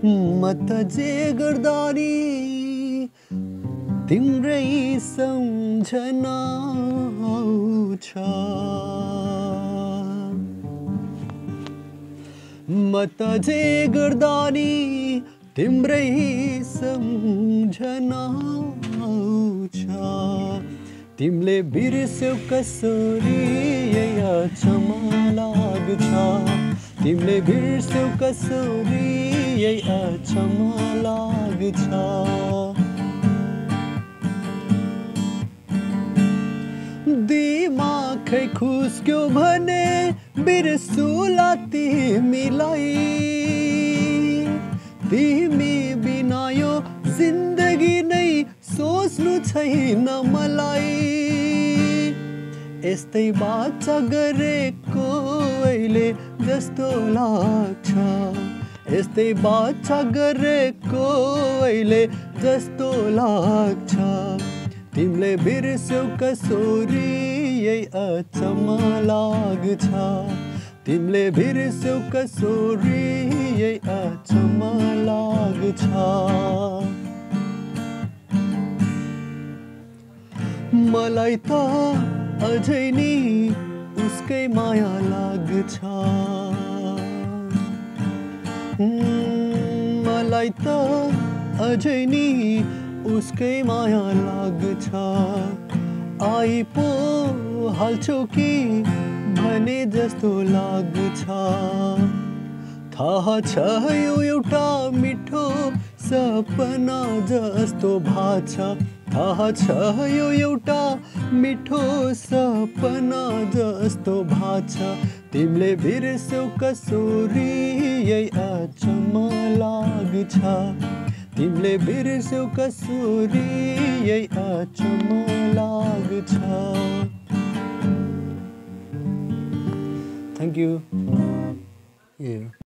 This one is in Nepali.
म त जे गर्दा नि तिम्रै सम्झना आउँछ। म त जे गर्दा नि तिम्रै सम्झना आउँछ। तिमीले बिर्स्यौ कसरी यही अचम्म लाग्छ। तिमीले बिर्स्यौ कसरी यही अचम्म लाग्छ। दिमागै खुस्क्यो भने बिर्सुला तिमीलाई। तिमी बिना यो जिन्दगी नै सोच्नु छैन मलाई। यस्तै बाचा गरेको अहिले जस्तो लाग्छ। यस्तै बाचा गरेको अहिले जस्तो लाग्छ। तिमीले बिर्स्यौ कसरी यही अचम्म लाग्छ। तिमीले बिर्स्यौ कसरी यही अचम्म लाग्छ। मलाई त अझै नि उसकै माया लाग्छ। मलाई त अझै नि उसकै माया लाग्छ। आई पो हाल्छौ कि भने जस्तो लाग्छ। थाहा छ यो एउटा मिठो सपना जस्तो भाछ। थाहा छ यो एउटा मिठो सपना जस्तो भाछ। तिमीले बिर्स्यौ कसरी यही अचम्म लाग्छ। तिमीले बिर्स्यौ कसरी यही अचम्म लाग्छ। Thank you.